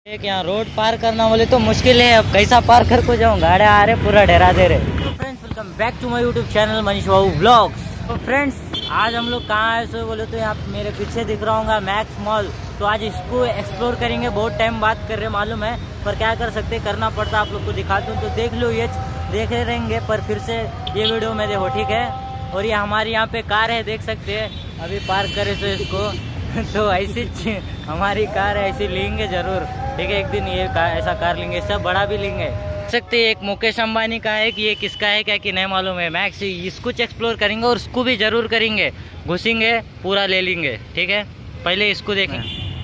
एक यहाँ रोड पार करना बोले तो मुश्किल है। अब कैसा पार कर को जाऊँ, गाड़ियाँ आ रहे पूरा डरा दे रहे। तो friends welcome back to my YouTube channel Manish Babu vlogs. तो फ्रेंड्स आज हम लोग कहाँ आए सो बोले तो यहाँ मेरे पीछे दिख रहा होगा मैक्स मॉल। तो आज इसको एक्सप्लोर करेंगे। बहुत टाइम बात कर रहे मालूम है, पर क्या कर सकते, करना पड़ता। आप लोग को दिखाता हूँ तो देख लो, ये देखे रहेंगे पर फिर से ये वीडियो में देखो, ठीक है। और ये हमारी यहाँ पे कार है, देख सकते हैं। अभी पार्क करे तो इसको तो ऐसी हमारी कार है, ऐसी लेंगे जरूर, ठीक है। एक दिन ये ऐसा कार लेंगे, सब बड़ा भी लेंगे। देख सकते हैं एक मुकेश अंबानी का है कि ये किसका है क्या कि नहीं मालूम है। मैक्स इसको एक्सप्लोर करेंगे और उसको भी जरूर करेंगे, घुसेंगे पूरा ले लेंगे, ठीक है। पहले इसको देखें।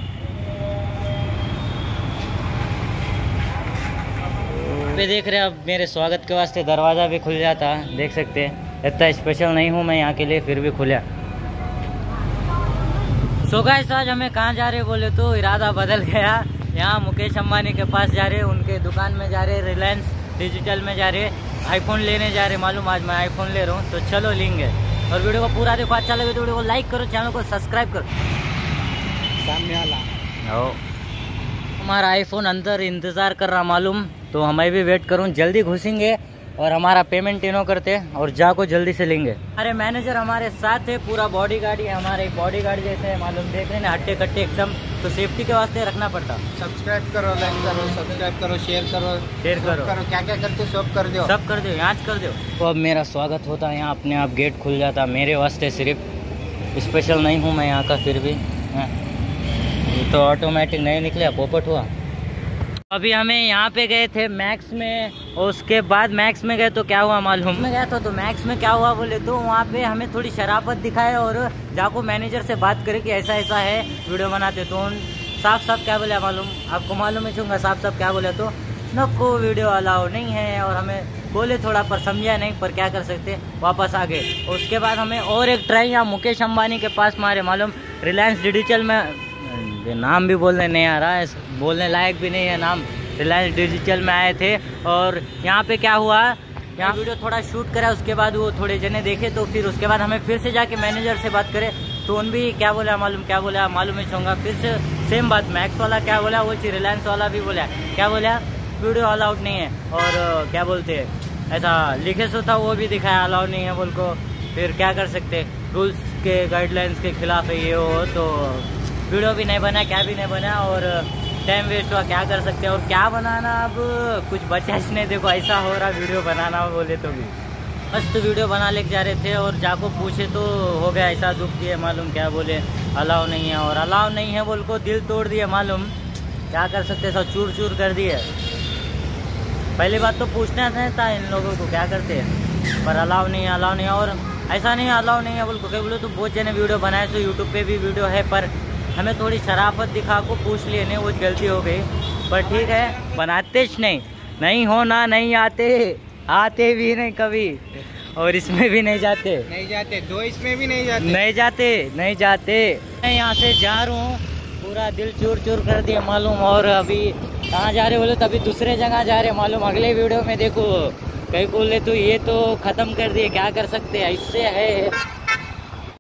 पे देख रहे हैं अब मेरे स्वागत के वास्ते दरवाज़ा भी खुल जाता, देख सकते हैं। इतना स्पेशल नहीं हूँ मैं यहाँ के लिए, फिर भी खुला। सो गाइस आज हमें कहाँ जा रहे बोले तो इरादा बदल गया। यहाँ मुकेश अंबानी के पास जा रहे, उनके दुकान में जा रहे, रिलायंस डिजिटल में जा रहे, आईफोन लेने जा रहे। मालूम आज मैं आईफोन ले रहा हूँ, तो चलो लेंगे। और वीडियो को पूरा देखो, अच्छा लगे तो वीडियो को लाइक करो, चैनल को सब्सक्राइब करो। सामने वाला हमारा आईफोन अंदर इंतज़ार कर रहा मालूम, तो हमें भी वेट करूँ। जल्दी घुसेंगे और हमारा पेमेंट इनो करते और जाको जल्दी से लेंगे। हमारे मैनेजर हमारे साथ है, पूरा बॉडी गार्ड है हमारे, बॉडी गार्ड जैसे है मालूम, देख रहे हैं हट्टे कट्टे एकदम। तो सेफ्टी के वास्ते रखना पड़ता। सब्सक्राइब करो, लाइक करो, सब्सक्राइब करो, शेयर करो, क्या क्या करते सब कर दो, सब कर दो, यहाँ कर दो। तो अब मेरा स्वागत होता है यहाँ, अपने आप गेट खुल जाता मेरे वास्ते। सिर्फ स्पेशल नहीं हूँ मैं यहाँ का, फिर भी ये तो ऑटोमेटिक नहीं निकले, पोपट हुआ। अभी हमें यहाँ पे गए थे मैक्स में, और उसके बाद मैक्स में गए तो क्या हुआ मालूम, में गया था तो मैक्स में क्या हुआ बोले तो वहाँ पे हमें थोड़ी शराफत दिखाए और जाको मैनेजर से बात करे कि ऐसा ऐसा है वीडियो बनाते। तो साफ साफ क्या बोले मालूम, आपको मालूम है चूँगा साफ साफ क्या बोले तो नको वीडियो अलाउ नहीं है। और हमें बोले थोड़ा पर समझा नहीं, पर क्या कर सकते, वापस आ गए। उसके बाद हमें और एक ट्राई यहाँ मुकेश अंबानी के पास मारे मालूम, रिलायंस डिजिटल में, नाम भी बोलने नहीं आ रहा है, बोलने लायक भी नहीं है नाम। रिलायंस डिजिटल में आए थे और यहाँ पे क्या हुआ, यहाँ वीडियो थोड़ा शूट करा, उसके बाद वो थोड़े जने देखे, तो फिर उसके बाद हमें फिर से जाके मैनेजर से बात करे। तो उन भी क्या बोला मालूम, क्या बोला मालूम ही होगा। फिर से सेम बात, मैक्स वाला क्या बोला, वो चीज रिलायंस वाला भी बोला, क्या बोला, वीडियो अलाउड नहीं है। और क्या बोलते हैं, ऐसा लिखे सो था वो भी दिखाया अलाउड नहीं है बोल को। फिर क्या कर सकते, रूल्स के गाइडलाइंस के खिलाफ है ये हो, तो वीडियो भी नहीं बना, क्या भी नहीं बना और टाइम वेस्ट हुआ। क्या कर सकते हैं, और क्या बनाना, अब कुछ बचा ही नहीं। देखो ऐसा हो रहा वीडियो बनाना बोले तो भी मस्त वीडियो बना लेके जा रहे थे, और जाको पूछे तो हो गया ऐसा दुख दिए मालूम, क्या बोले अलाउ नहीं है। और अलाउ नहीं है बोल को दिल तोड़ दिए मालूम, क्या कर सकते, सब चूर चूर कर दिए। पहली बात तो पूछना था इन लोगों को, क्या करते हैं, पर अलाउ नहीं है, अलाउ नहीं है। और ऐसा नहीं है अलाउ नहीं है बोल को, क्या बोलो तो बहुत जने वीडियो बनाए, तो यूट्यूब पे भी वीडियो है, पर हमें थोड़ी शराफत दिखा को पूछ लिए, नहीं वो गलती हो गई। पर ठीक है, बनाते नहीं होना, नहीं आते भी नहीं कभी, और इसमें भी नहीं जाते दो इसमें भी नहीं जाते। मैं यहाँ से जा रहा हूँ, पूरा दिल चूर चूर कर दिया मालूम। और अभी कहाँ जा रहे बोले तो अभी दूसरे जगह जा रहे मालूम। अगले वीडियो में देखो कहीं बोले तो ये तो ख़त्म कर दिए, क्या कर सकते हैं, इससे है